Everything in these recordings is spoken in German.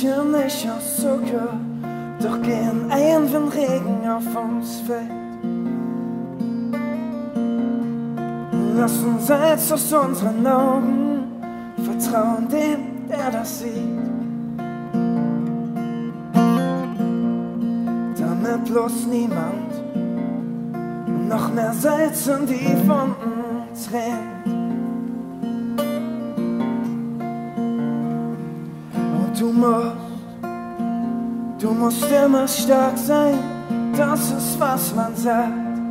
Mädchen nicht aus Zucker, doch gehen ein, wenn Regen auf uns fällt. Lass uns jetzt aus unseren Augen vertrauen dem, der das sieht. Damit bloß niemand noch mehr Salz in die Wunden trägt. Und du musst immer stark sein, das ist was man sagt.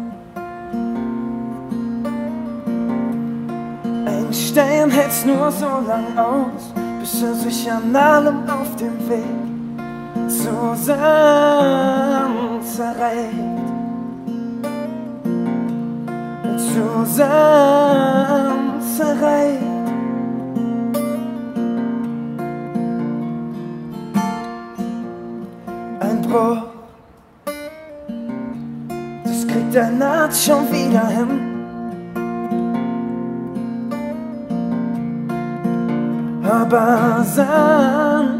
Ein Stein hält's nur so lang aus, bis er sich an allem auf dem Weg zusammen zerreibt. Zusammen zerreibt. Ein Bruch, das kriegt der Naht schon wieder hin. Aber Sand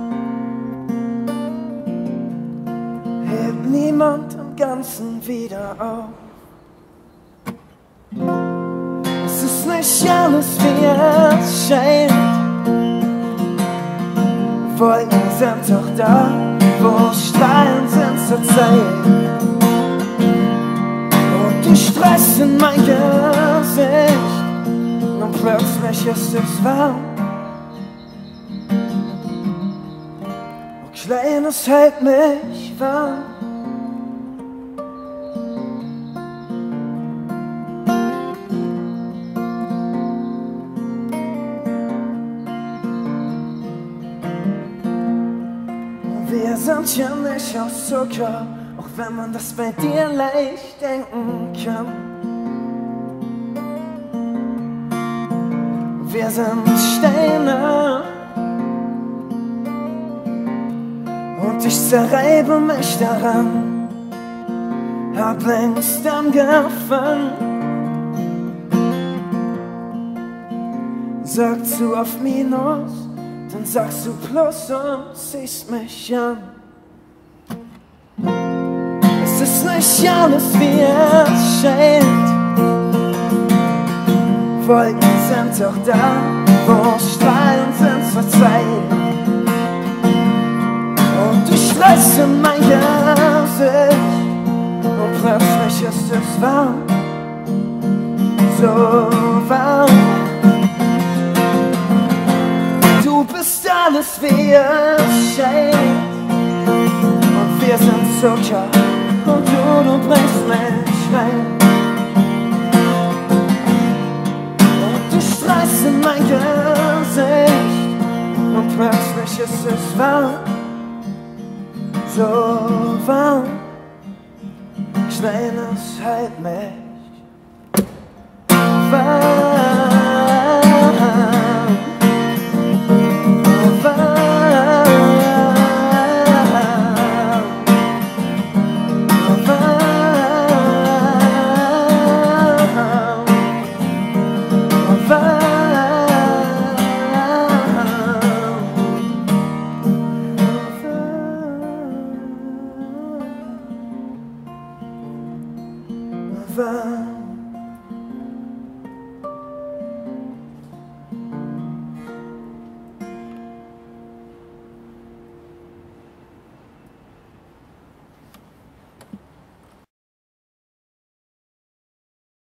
hebt niemand im Ganzen wieder auf. Es ist nicht alles, wie es scheint. Wolken sind doch da, wo Strahlen sind zur Zeit. Und du streichst in mein Gesicht und plötzlich ist es warm. Und Kleines hält mich warm. Wir sind ja nicht aus Zucker, auch wenn man das bei dir leicht denken kann. Wir sind Steine und ich zerreibe mich daran, hab längst angefangen. Sagst du auf Minus, dann sagst du Plus und siehst mich an. Es ist nicht alles, wie es scheint. Wolken sind doch da, wo Strahlen sind verzeiht. Und du streichst in mein Gesicht und plötzlich ist es warm, so warm. Du bist alles, wie es scheint. Und wir sind Zucker und du bringst mich rein. Und du streichst in mein Gesicht und plötzlich ist es warm, so warm. Kleines hält mich warm. Warm.